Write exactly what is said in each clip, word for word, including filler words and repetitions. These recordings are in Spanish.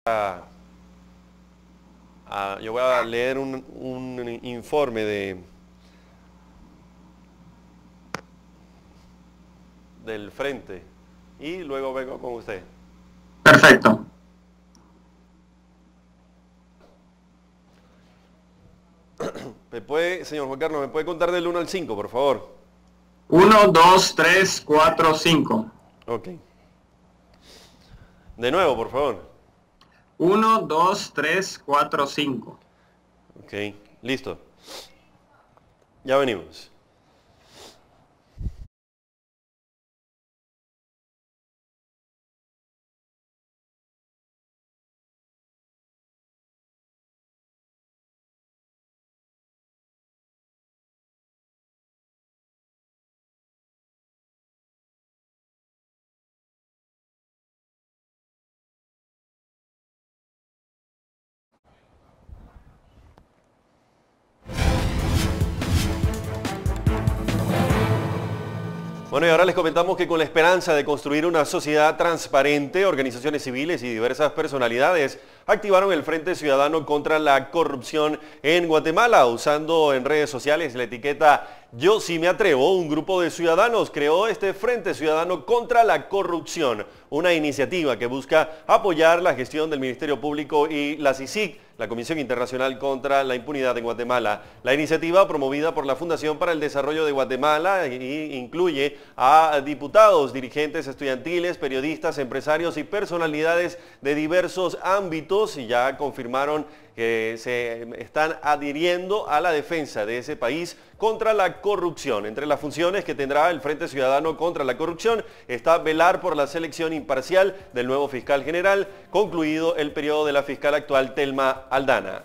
a, a- yo voy a leer un, un informe de, del frente y luego vengo con usted. Perfecto. ¿Me puede, señor Juan Carlos, me puede contar del uno al cinco, por favor? Uno, dos, tres, cuatro, cinco. Ok. De nuevo, por favor. Uno, dos, tres, cuatro, cinco. Ok, listo. Ya venimos. Bueno, y ahora les comentamos que con la esperanza de construir una sociedad transparente, organizaciones civiles y diversas personalidades activaron el Frente Ciudadano contra la Corrupción en Guatemala, usando en redes sociales la etiqueta Yo sí me atrevo. Un grupo de ciudadanos creó este Frente Ciudadano contra la Corrupción, una iniciativa que busca apoyar la gestión del Ministerio Público y la C I C I C, la Comisión Internacional contra la Impunidad en Guatemala. La iniciativa, promovida por la Fundación para el Desarrollo de Guatemala, incluye a diputados, dirigentes estudiantiles, periodistas, empresarios y personalidades de diversos ámbitos, y ya confirmaron que se están adhiriendo a la defensa de ese país contra la corrupción. Entre las funciones que tendrá el Frente Ciudadano contra la Corrupción está velar por la selección imparcial del nuevo fiscal general, concluido el periodo de la fiscal actual Telma Aldana.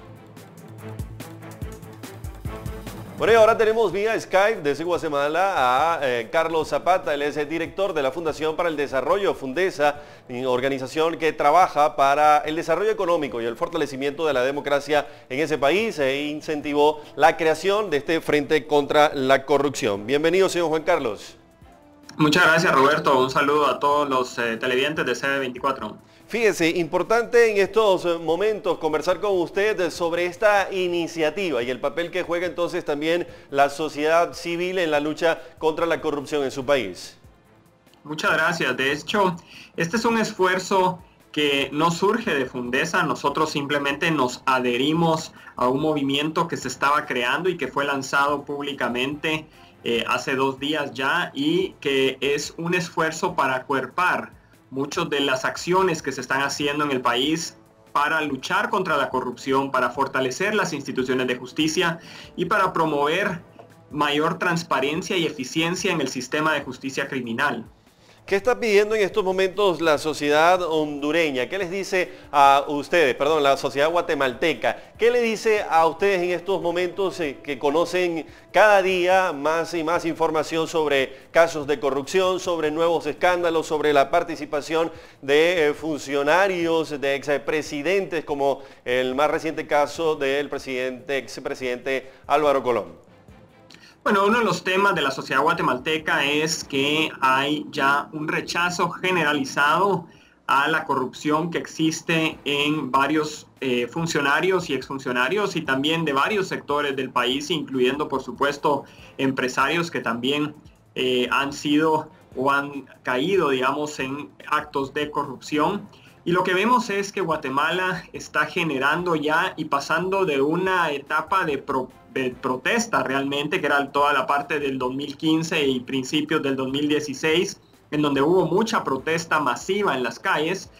Bueno, y ahora tenemos vía Skype desde Guatemala a eh, Carlos Zapata. Él es el director de la Fundación para el Desarrollo, Fundesa, organización que trabaja para el desarrollo económico y el fortalecimiento de la democracia en ese país, e incentivó la creación de este Frente contra la Corrupción. Bienvenido, señor Juan Carlos. Muchas gracias, Roberto. Un saludo a todos los eh, televidentes de C B veinticuatro. Fíjese, importante en estos momentos conversar con usted sobre esta iniciativa y el papel que juega entonces también la sociedad civil en la lucha contra la corrupción en su país. Muchas gracias. De hecho, este es un esfuerzo que no surge de Fundesa. Nosotros simplemente nos adherimos a un movimiento que se estaba creando y que fue lanzado públicamente eh, hace dos días ya, y que es un esfuerzo para acuerpar muchas de las acciones que se están haciendo en el país para luchar contra la corrupción, para fortalecer las instituciones de justicia y para promover mayor transparencia y eficiencia en el sistema de justicia criminal. ¿Qué está pidiendo en estos momentos la sociedad hondureña? ¿Qué les dice a ustedes, perdón, la sociedad guatemalteca? ¿Qué le dice a ustedes en estos momentos eh, que conocen cada día más y más información sobre casos de corrupción, sobre nuevos escándalos, sobre la participación de eh, funcionarios, de expresidentes, como el más reciente caso del presidente, expresidente Álvaro Colón? Bueno, uno de los temas de la sociedad guatemalteca es que hay ya un rechazo generalizado a la corrupción que existe en varios eh, funcionarios y exfuncionarios, y también de varios sectores del país, incluyendo, por supuesto, empresarios que también eh, han sido o han caído, digamos, en actos de corrupción. Y lo que vemos es que Guatemala está generando ya y pasando de una etapa de, pro, de protesta realmente, que era toda la parte del dos mil quince y principios del dos mil dieciséis, en donde hubo mucha protesta masiva en las calles,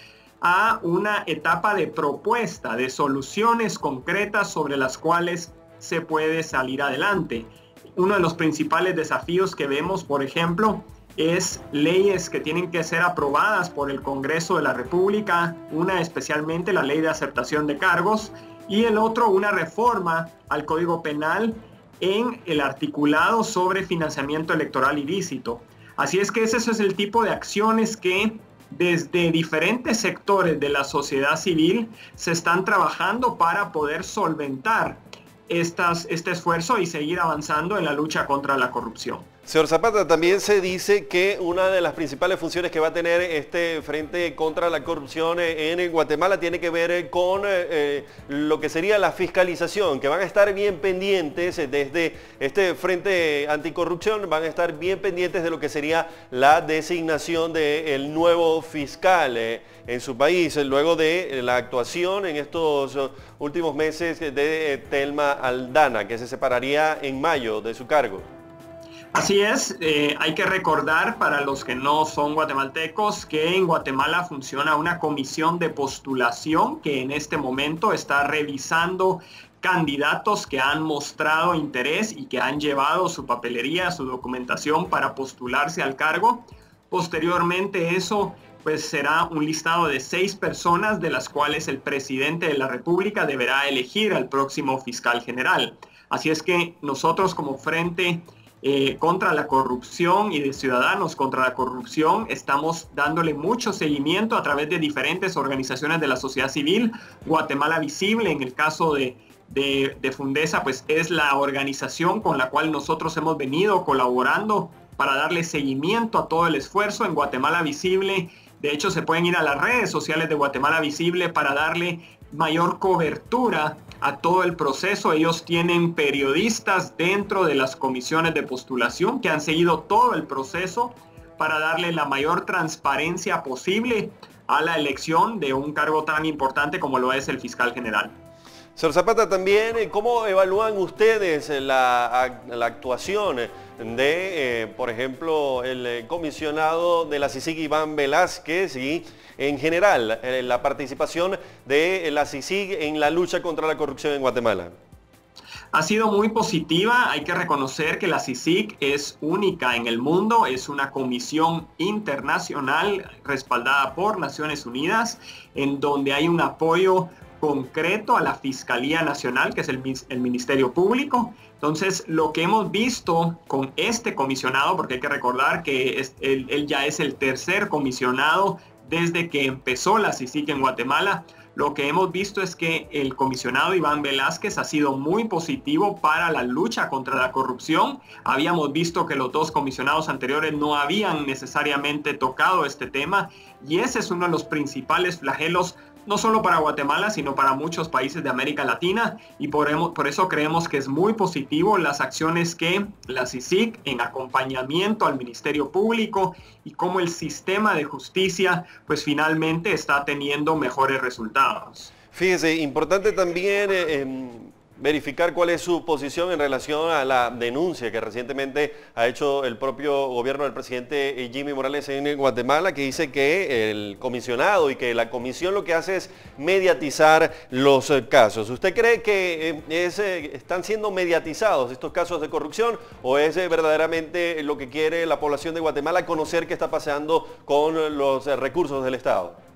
a una etapa de propuesta, de soluciones concretas sobre las cuales se puede salir adelante. Uno de los principales desafíos que vemos, por ejemplo, es leyes que tienen que ser aprobadas por el Congreso de la República, una especialmente la ley de aceptación de cargos, y el otro una reforma al Código Penal en el articulado sobre financiamiento electoral ilícito. Así es que ese es el tipo de acciones que desde diferentes sectores de la sociedad civil se están trabajando para poder solventar estas, este esfuerzo y seguir avanzando en la lucha contra la corrupción. Señor Zapata, también se dice que una de las principales funciones que va a tener este Frente contra la Corrupción en Guatemala tiene que ver con eh, lo que sería la fiscalización, que van a estar bien pendientes desde este Frente Anticorrupción, van a estar bien pendientes de lo que sería la designación del nuevo fiscal eh, en su país, luego de la actuación en estos últimos meses de Telma Aldana, que se separaría en mayo de su cargo. Así es, eh, hay que recordar para los que no son guatemaltecos que en Guatemala funciona una comisión de postulación que en este momento está revisando candidatos que han mostrado interés y que han llevado su papelería, su documentación para postularse al cargo. Posteriormente eso pues será un listado de seis personas de las cuales el presidente de la República deberá elegir al próximo fiscal general. Así es que nosotros como Frente Eh, contra la corrupción y de Ciudadanos contra la Corrupción estamos dándole mucho seguimiento a través de diferentes organizaciones de la sociedad civil. Guatemala Visible, en el caso de, de, de Fundesa, pues es la organización con la cual nosotros hemos venido colaborando para darle seguimiento a todo el esfuerzo en Guatemala Visible. De hecho, se pueden ir a las redes sociales de Guatemala Visible para darle mayor cobertura a todo el proceso. Ellos tienen periodistas dentro de las comisiones de postulación que han seguido todo el proceso para darle la mayor transparencia posible a la elección de un cargo tan importante como lo es el fiscal general. Señor Zapata, también, ¿cómo evalúan ustedes la, la actuación de, eh, por ejemplo, el comisionado de la CICIG, Iván Velázquez, y en general eh, la participación de la CICIG en la lucha contra la corrupción en Guatemala? Ha sido muy positiva. Hay que reconocer que la CICIG es única en el mundo, es una comisión internacional respaldada por Naciones Unidas, en donde hay un apoyo concreto a la Fiscalía Nacional, que es el, el Ministerio Público. Entonces, lo que hemos visto con este comisionado, porque hay que recordar que es, él, él ya es el tercer comisionado desde que empezó la CICIG en Guatemala, lo que hemos visto es que el comisionado Iván Velázquez ha sido muy positivo para la lucha contra la corrupción. Habíamos visto que los dos comisionados anteriores no habían necesariamente tocado este tema, y ese es uno de los principales flagelos no solo para Guatemala, sino para muchos países de América Latina, y por, por eso creemos que es muy positivo las acciones que la CICIG en acompañamiento al Ministerio Público y cómo el sistema de justicia pues finalmente está teniendo mejores resultados. Fíjese, importante también eh, eh, verificar cuál es su posición en relación a la denuncia que recientemente ha hecho el propio gobierno del presidente Jimmy Morales en Guatemala, que dice que el comisionado y que la comisión lo que hace es mediatizar los casos. ¿Usted cree que es, están siendo mediatizados estos casos de corrupción, o es verdaderamente lo que quiere la población de Guatemala, conocer qué está pasando con los recursos del Estado?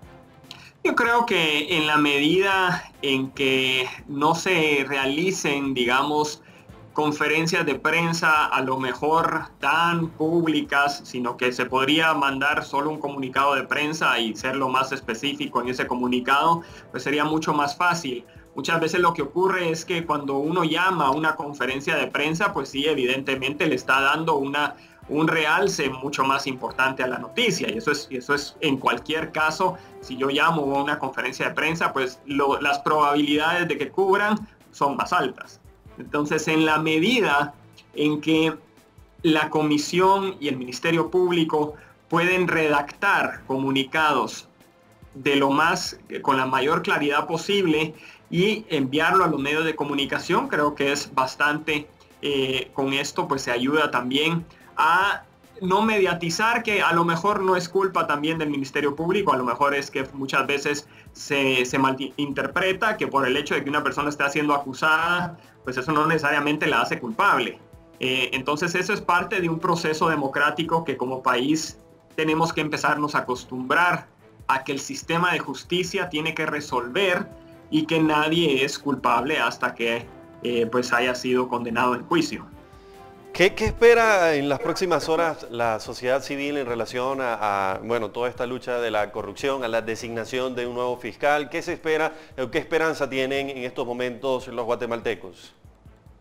Yo creo que en la medida en que no se realicen, digamos, conferencias de prensa a lo mejor tan públicas, sino que se podría mandar solo un comunicado de prensa y ser lo más específico en ese comunicado, pues sería mucho más fácil. Muchas veces lo que ocurre es que cuando uno llama a una conferencia de prensa, pues sí, evidentemente le está dando una un realce mucho más importante a la noticia, y eso es, y eso es en cualquier caso. Si yo llamo a una conferencia de prensa, pues lo, las probabilidades de que cubran son más altas. Entonces, en la medida en que la comisión y el Ministerio Público pueden redactar comunicados de lo más, con la mayor claridad posible y enviarlo a los medios de comunicación, creo que es bastante, eh, con esto pues se ayuda también a no mediatizar, que a lo mejor no es culpa también del Ministerio Público, a lo mejor es que muchas veces se, se malinterpreta que por el hecho de que una persona esté siendo acusada, pues eso no necesariamente la hace culpable. Eh, entonces eso es parte de un proceso democrático que como país tenemos que empezarnos a acostumbrar a que el sistema de justicia tiene que resolver y que nadie es culpable hasta que eh, pues haya sido condenado en juicio. ¿Qué, ¿Qué espera en las próximas horas la sociedad civil en relación a, a bueno, toda esta lucha de la corrupción, a la designación de un nuevo fiscal? ¿Qué se espera, qué esperanza tienen en estos momentos los guatemaltecos?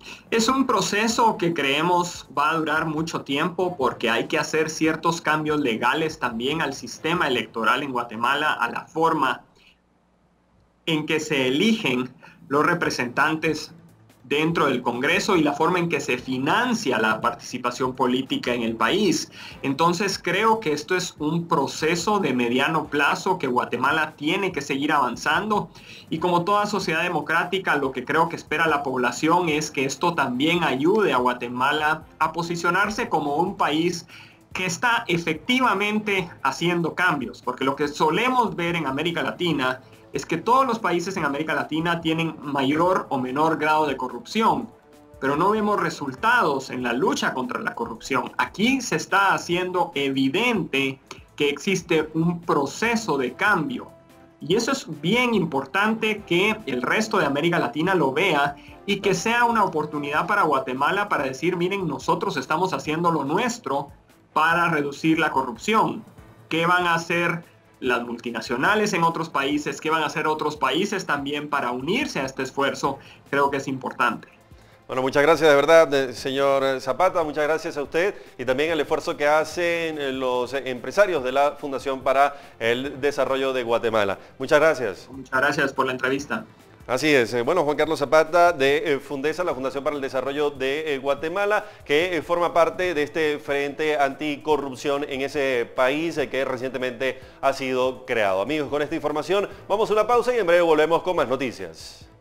Es un proceso que creemos va a durar mucho tiempo porque hay que hacer ciertos cambios legales también al sistema electoral en Guatemala, a la forma en que se eligen los representantes dentro del Congreso y la forma en que se financia la participación política en el país. Entonces creo que esto es un proceso de mediano plazo que Guatemala tiene que seguir avanzando, y como toda sociedad democrática, lo que creo que espera la población es que esto también ayude a Guatemala a posicionarse como un país que está efectivamente haciendo cambios, porque lo que solemos ver en América Latina es que todos los países en América Latina tienen mayor o menor grado de corrupción, pero no vemos resultados en la lucha contra la corrupción. Aquí se está haciendo evidente que existe un proceso de cambio, y eso es bien importante que el resto de América Latina lo vea y que sea una oportunidad para Guatemala para decir, miren, nosotros estamos haciendo lo nuestro para reducir la corrupción. ¿Qué van a hacer las multinacionales en otros países? ¿Qué van a hacer otros países también para unirse a este esfuerzo? Creo que es importante. Bueno, muchas gracias de verdad, señor Zapata, muchas gracias a usted y también el esfuerzo que hacen los empresarios de la Fundación para el Desarrollo de Guatemala. Muchas gracias. Muchas gracias por la entrevista. Así es. Bueno, Juan Carlos Zapata de Fundesa, la Fundación para el Desarrollo de Guatemala, que forma parte de este frente anticorrupción en ese país que recientemente ha sido creado. Amigos, con esta información vamos a una pausa y en breve volvemos con más noticias.